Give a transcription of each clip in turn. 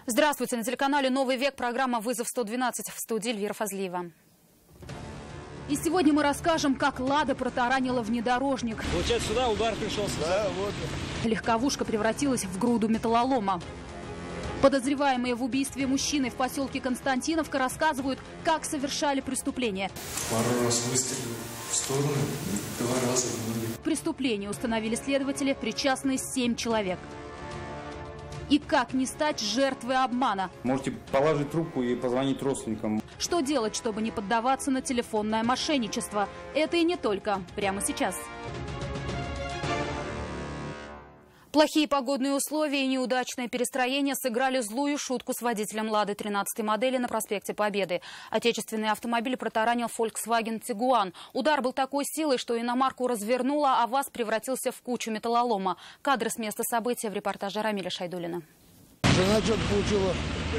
Здравствуйте, на телеканале «Новый век» программа «Вызов 112», в студии Эльвира Фазлиева. И сегодня мы расскажем, как «Лада» протаранила внедорожник. Получается, сюда удар пришелся. Да, вот. Легковушка превратилась в груду металлолома. Подозреваемые в убийстве мужчины в поселке Константиновка рассказывают, как совершали преступление. Пару раз выстрелил в сторону, 2 раза в ноги. К преступлению установили следователи, причастные 7 человек. И как не стать жертвой обмана? Можете положить трубку и позвонить родственникам. Что делать, чтобы не поддаваться на телефонное мошенничество? Это и не только. Прямо сейчас. Плохие погодные условия и неудачное перестроение сыграли злую шутку с водителем «Лады» 13-й модели на проспекте Победы. Отечественный автомобиль протаранил Volkswagen Tiguan. Удар был такой силой, что иномарку развернуло, а ВАЗ превратился в кучу металлолома. Кадры с места события в репортаже Рамиля Шайдуллина. Жена что-то получила.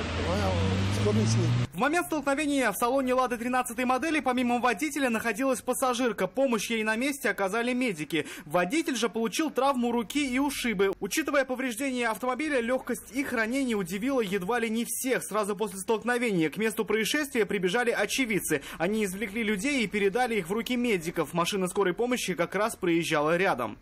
В момент столкновения в салоне «Лады» 13-й модели помимо водителя находилась пассажирка. Помощь ей на месте оказали медики. Водитель же получил травму руки и ушибы. Учитывая повреждения автомобиля, легкость их ранений удивила едва ли не всех. Сразу после столкновения к месту происшествия прибежали очевидцы. Они извлекли людей и передали их в руки медиков. Машина скорой помощи как раз проезжала рядом.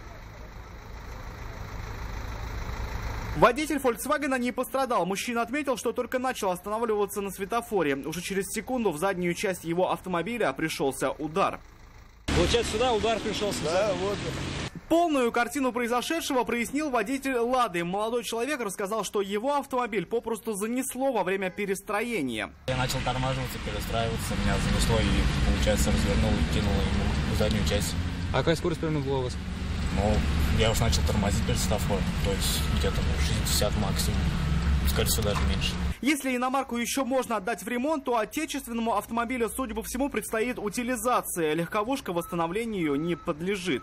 Водитель «Фольксвагена» не пострадал. Мужчина отметил, что только начал останавливаться на светофоре. Уже через секунду в заднюю часть его автомобиля пришелся удар. Получается, сюда удар пришелся. Да, вот. Полную картину произошедшего прояснил водитель «Лады». Молодой человек рассказал, что его автомобиль попросту занесло во время перестроения. Я начал тормаживаться, перестраиваться, меня занесло и, получается, развернул и кинул ему в заднюю часть. А какая скорость примерно была у вас? Ну, я уж начал тормозить перед светофором, то есть где-то 60 максимум, скорее всего, даже меньше. Если иномарку еще можно отдать в ремонт, то отечественному автомобилю, судя по всему, предстоит утилизация. Легковушка восстановлению не подлежит.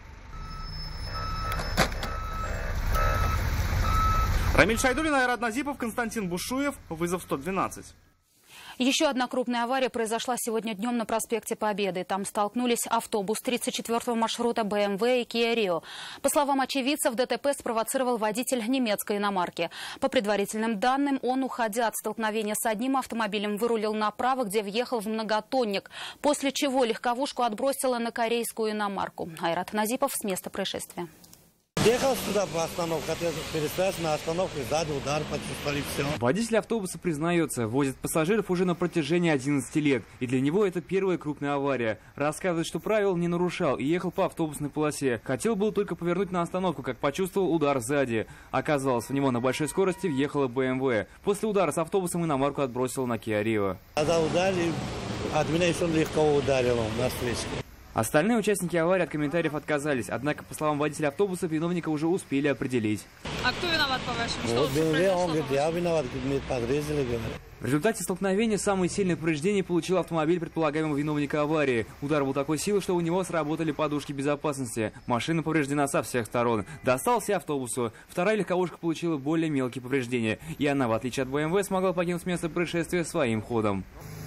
Рамиль Шайдуллин, Айрат Назипов, Константин Бушуев. Вызов 112. Еще одна крупная авария произошла сегодня днем на проспекте Победы. Там столкнулись автобус 34-го маршрута BMW и Kia Rio. По словам очевидцев, ДТП спровоцировал водитель немецкой иномарки. По предварительным данным, он, уходя от столкновения с одним автомобилем, вырулил направо, где въехал в многотонник, после чего легковушку отбросило на корейскую иномарку. Айрат Назипов с места происшествия. Ехал сюда по остановке, хотел перестроиться на остановке, сзади удар, почувствовали все. Водитель автобуса признается, возит пассажиров уже на протяжении 11 лет. И для него это первая крупная авария. Рассказывает, что правил не нарушал и ехал по автобусной полосе. Хотел был только повернуть на остановку, как почувствовал удар сзади. Оказалось, в него на большой скорости въехала BMW. После удара с автобусом иномарку отбросила на Kia Rio. Когда ударили, от меня еще легко ударило на встречке. Остальные участники аварии от комментариев отказались. Однако, по словам водителя автобуса, виновника уже успели определить. А кто виноват, по-вашему? Вот BMW, он говорит, я виноват, мы подрезали, говорит. В результате столкновения самые сильные повреждения получил автомобиль предполагаемого виновника аварии. Удар был такой силы, что у него сработали подушки безопасности. Машина повреждена со всех сторон. Достался автобусу. Вторая легковушка получила более мелкие повреждения. И она, в отличие от BMW, смогла покинуть место происшествия своим ходом.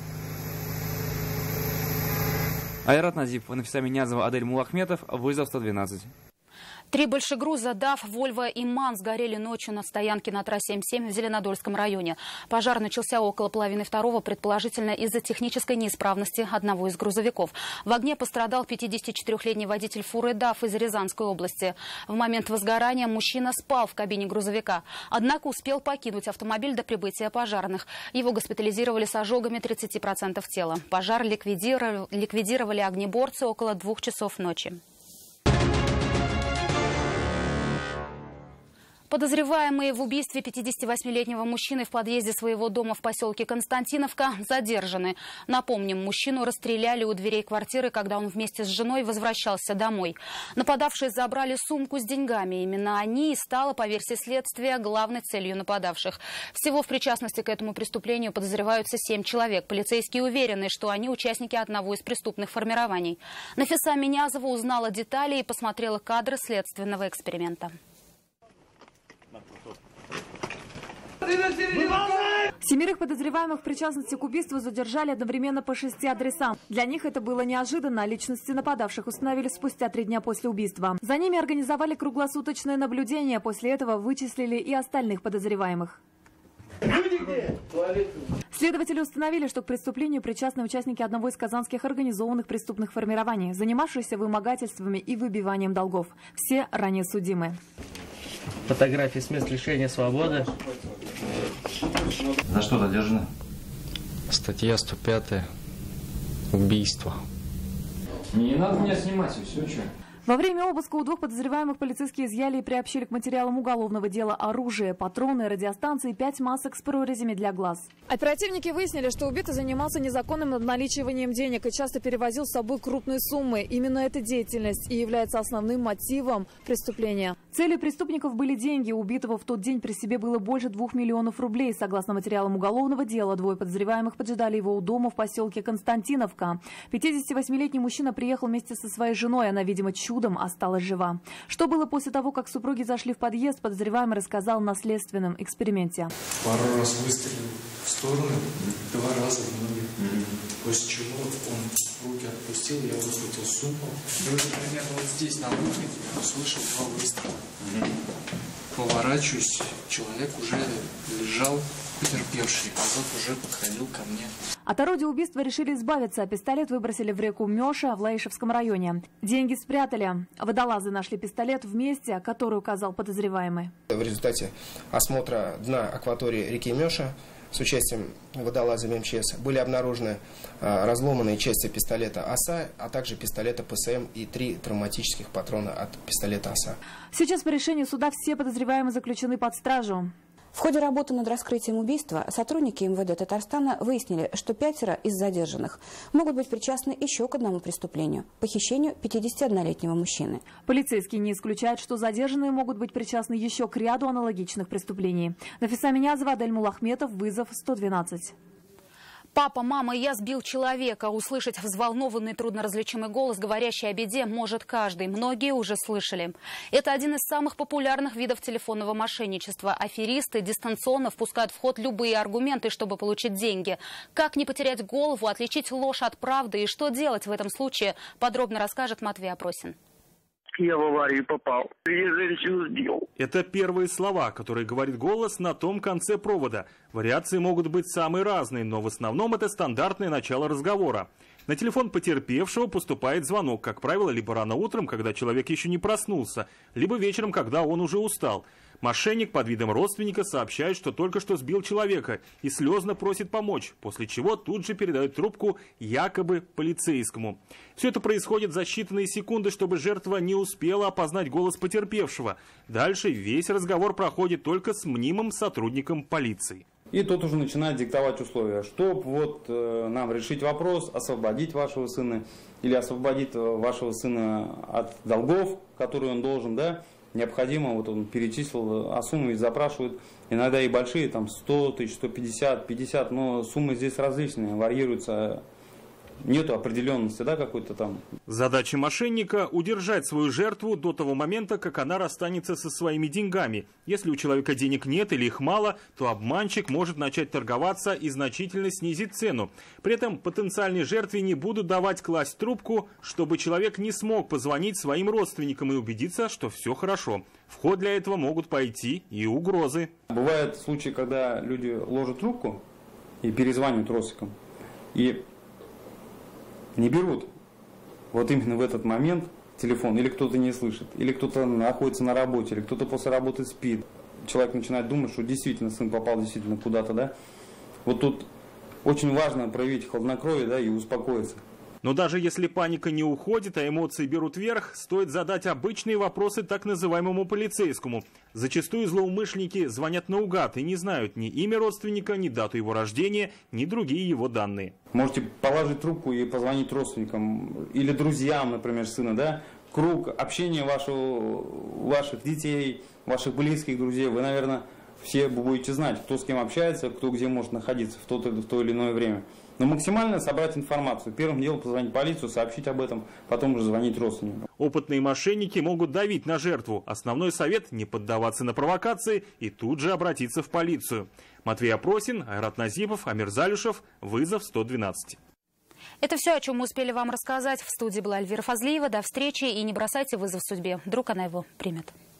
Айрат Назипов, Нафиса Минязова, Адель Мулахметов. Вызов 112. 3 большегруза ДАФ, Вольво и МАН сгорели ночью на стоянке на трассе М7 в Зеленодольском районе. Пожар начался около половины второго, предположительно из-за технической неисправности одного из грузовиков. В огне пострадал 54-летний водитель фуры ДАФ из Рязанской области. В момент возгорания мужчина спал в кабине грузовика, однако успел покинуть автомобиль до прибытия пожарных. Его госпитализировали с ожогами 30% тела. Пожар ликвидировали огнеборцы около 2 часов ночи. Подозреваемые в убийстве 58-летнего мужчины в подъезде своего дома в поселке Константиновка задержаны. Напомним, мужчину расстреляли у дверей квартиры, когда он вместе с женой возвращался домой. Нападавшие забрали сумку с деньгами. Именно они и стало, по версии следствия, главной целью нападавших. Всего в причастности к этому преступлению подозреваются 7 человек. Полицейские уверены, что они участники одного из преступных формирований. Нафиса Минязова узнала детали и посмотрела кадры следственного эксперимента. 7 подозреваемых в причастности к убийству задержали одновременно по 6 адресам. Для них это было неожиданно. Личности нападавших установили спустя 3 дня после убийства. За ними организовали круглосуточное наблюдение. После этого вычислили и остальных подозреваемых. Следователи установили, что к преступлению причастны участники одного из казанских организованных преступных формирований, занимавшиеся вымогательствами и выбиванием долгов. Все ранее судимы. Фотографии с мест лишения свободы. За что задержаны? Статья 105. Убийство. Не надо меня снимать, все, что? Во время обыска у двух подозреваемых полицейские изъяли и приобщили к материалам уголовного дела оружие, патроны, радиостанции, 5 масок с прорезями для глаз. Оперативники выяснили, что убитый занимался незаконным надналичиванием денег и часто перевозил с собой крупные суммы. Именно эта деятельность и является основным мотивом преступления. Целью преступников были деньги. У убитого в тот день при себе было больше 2 миллионов рублей. Согласно материалам уголовного дела, двое подозреваемых поджидали его у дома в поселке Константиновка. 58-летний мужчина приехал вместе со своей женой. Она, видимо, чудом осталась жива. Что было после того, как супруги зашли в подъезд, подозреваемый рассказал на следственном эксперименте. Пару раз выстрелил в сторону, 2 раза в ноги. После чего он руки отпустил, я выхватил сумку. И уже примерно вот здесь, на выходе, услышал 2 выстрела. Поворачиваюсь, человек уже лежал, потерпевший, а тот уже подходил ко мне. От орудия убийства решили избавиться, а пистолет выбросили в реку Мёша в Лаишевском районе. Деньги спрятали. Водолазы нашли пистолет в месте, который указал подозреваемый. В результате осмотра дна акватории реки Мёша с участием водолазов МЧС были обнаружены разломанные части пистолета ОСА, а также пистолета ПСМ и 3 травматических патрона от пистолета ОСА. Сейчас по решению суда все подозреваемые заключены под стражу. В ходе работы над раскрытием убийства сотрудники МВД Татарстана выяснили, что 5 из задержанных могут быть причастны еще к одному преступлению – похищению 51-летнего мужчины. Полицейские не исключают, что задержанные могут быть причастны еще к ряду аналогичных преступлений. Нафиса Минязова, Адель Мулахметов, вызов 112. «Папа, мама, я сбил человека». Услышать взволнованный, трудноразличимый голос, говорящий о беде, может каждый. Многие уже слышали. Это один из самых популярных видов телефонного мошенничества. Аферисты дистанционно впускают в ход любые аргументы, чтобы получить деньги. Как не потерять голову, отличить ложь от правды и что делать в этом случае, подробно расскажет Матвей Опросин. Я в аварию попал. Я женщину сбил. Это первые слова, которые говорит голос на том конце провода. Вариации могут быть самые разные, но в основном это стандартное начало разговора. На телефон потерпевшего поступает звонок, как правило, либо рано утром, когда человек еще не проснулся, либо вечером, когда он уже устал. Мошенник под видом родственника сообщает, что только что сбил человека и слезно просит помочь, после чего тут же передает трубку якобы полицейскому. Все это происходит за считанные секунды, чтобы жертва не успела опознать голос потерпевшего. Дальше весь разговор проходит только с мнимым сотрудником полиции. И тот уже начинает диктовать условия, чтобы нам решить вопрос, освободить вашего сына или освободить вашего сына от долгов, которые он должен, да. Необходимо, он перечислил, а суммы ведь запрашивают, иногда и большие, там 100 тысяч, 150, 50, но суммы здесь различные, варьируются, нету определенности, да, какой-то там. Задача мошенника – удержать свою жертву до того момента, как она расстанется со своими деньгами. Если у человека денег нет или их мало, то обманщик может начать торговаться и значительно снизить цену. При этом потенциальной жертве не будут давать класть трубку, чтобы человек не смог позвонить своим родственникам и убедиться, что все хорошо. В ход для этого могут пойти и угрозы. Бывают случаи, когда люди ложат трубку и перезванивают родственникам, и не берут вот именно в этот момент телефон, или кто-то не слышит, или кто-то находится на работе, или кто-то после работы спит. Человек начинает думать, что действительно сын попал действительно куда-то, да. Вот тут очень важно проявить хладнокровие, да, и успокоиться. Но даже если паника не уходит, а эмоции берут верх, стоит задать обычные вопросы так называемому полицейскому. Зачастую злоумышленники звонят наугад и не знают ни имя родственника, ни дату его рождения, ни другие его данные. Можете положить трубку и позвонить родственникам или друзьям, например, сына, да? Круг общения ваших детей, ваших близких друзей, вы, наверное, все будете знать, кто с кем общается, кто где может находиться в то или иное время. Но максимально собрать информацию. Первым делом позвонить в полицию, сообщить об этом, потом уже звонить родственникам. Опытные мошенники могут давить на жертву. Основной совет – не поддаваться на провокации и тут же обратиться в полицию. Матвей Опросин, Айрат Назипов, Амир Залюшев. Вызов 112. Это все, о чем мы успели вам рассказать. В студии была Эльвира Фазлиева. До встречи и не бросайте вызов судьбе. Вдруг она его примет.